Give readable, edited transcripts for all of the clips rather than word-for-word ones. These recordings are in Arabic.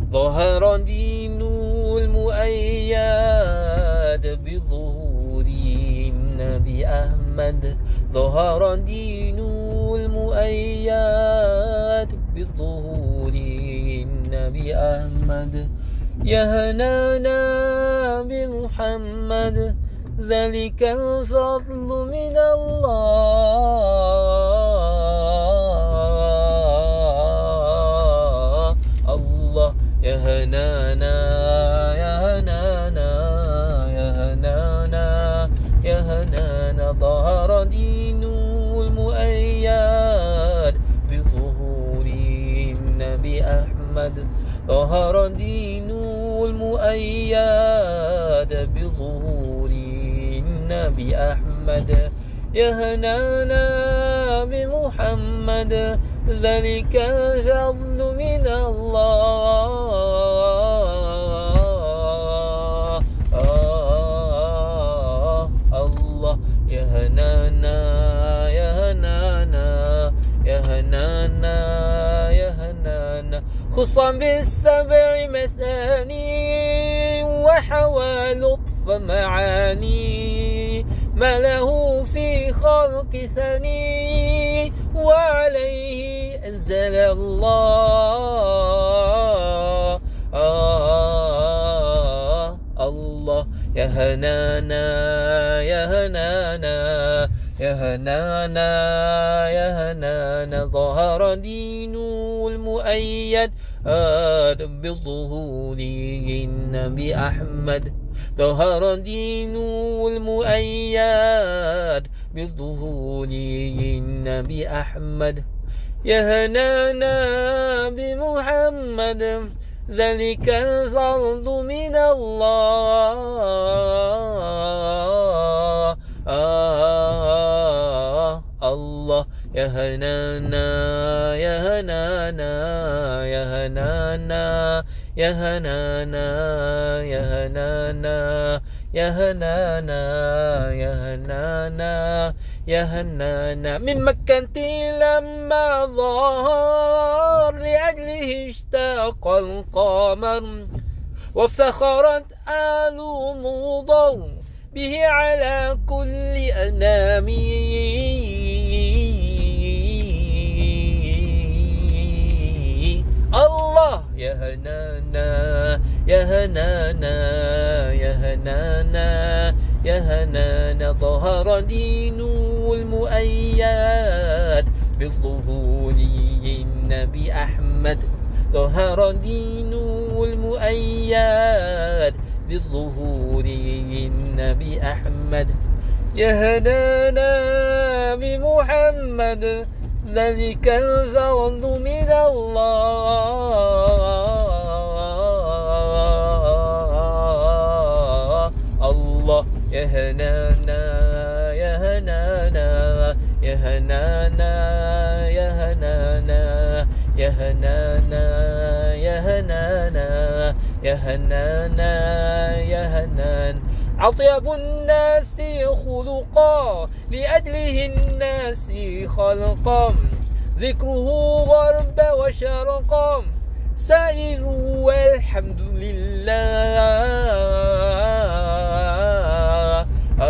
ظهر دين المؤيد بظهور النبي أحمد. ظهر دين المؤيد بظهور النبي أحمد. يهنانا بمحمد ذلك الفضل من الله. الله يهنانا يهنانا يهنانا يهنانا. ظهر دين المؤيد بظهور النبي أحمد. ظهر دين المؤيد بظهور النبي أحمد. يهنانا بمحمد ذلك الفضل من الله. الله يهنانا يهنانا يهنانا يهنانا. خصا بالسبع مثاني وحوى لطف معاني ما له في خلق ثني وعليه أنزل الله. الله يهنانا يهنانا يهنانا يهنانا. ظهر دين المؤيد بظهور النبي أحمد. ظهر دين المؤيد بظهور النبي أحمد. يهنانا بمحمد ذلك الفضل من الله. الله يهنانا يهنانا يهنانا يهنانا يهنانا يهنانا يهنانا يهنانا. من مكة لما ظهر لأجله اشتاق القمر وافتخرت آل مضر به على كل أنامي. الله يهنانا يهنانا يهنانا يهنانا. ظهر دين المؤيد بظهور النبي أحمد. ظهر دين المؤيد بظهور النبي أحمد. يهنانا بمحمد ذلك الفضل من الله. الله يهنانا يهنانا يهنانا يهنانا يهنانا يهنانا يهنانا يهنان. أطيب الناس خلقا لأجله الناس خلقا ذكره غرب وشرقا سائر والحمد لله.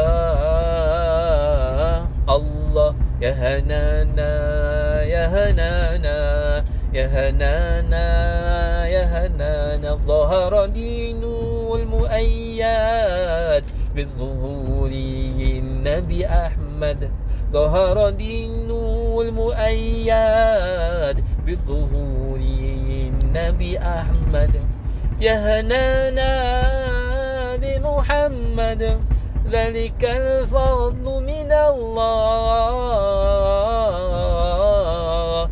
الله يهنانا يهنانا يهنانا يهنانا. ظهر دين المؤيد بظهور النبي أحمد. ظهر دين المؤيد بظهور النبي أحمد. يهنانا بمحمد ذلك الفضل من الله.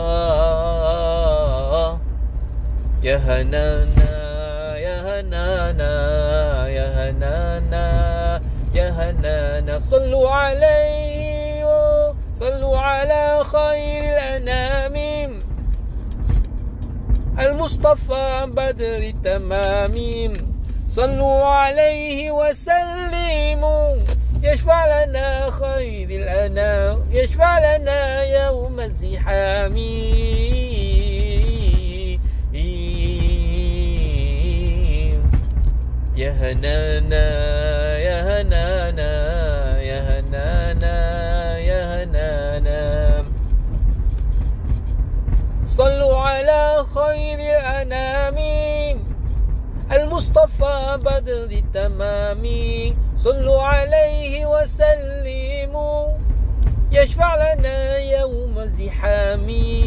يهنانا يهنانا يهنانا يهنانا. صلوا عليه صلوا على خير الأنام المصطفى بدر التمام. صلوا عليه وسلموا يشفع لنا خير الأنام يشفع لنا يوم الزحام. هنانا يا هنانا يا هنانا يا هنانا صلوا على خير الأنام المصطفى بدر التمام صلوا عليه وسلموا يشفع لنا يوم الزحام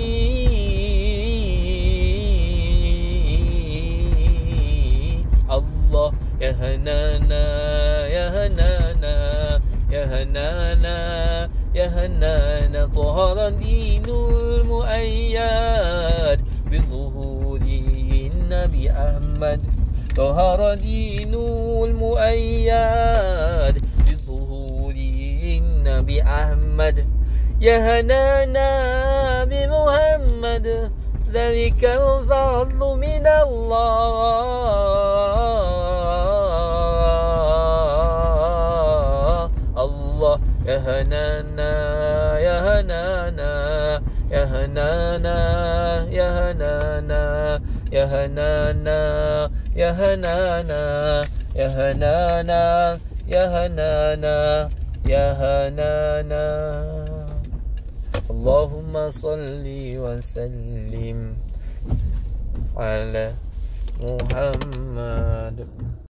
الله يا هنانا يا هنانا يا هنانا يا هنانا طهر دين المؤيد بظهور النبي أحمد طهر دين المؤيد بظهور النبي أحمد يا هنانا بمحمد ذلك الفضل من الله الله يا هنانا يا هنانا يا هنانا يا هنانا يا هنانا يا هنانا يا هنانا يا هنانا يا هنانا اللهم صل وسلم على محمد.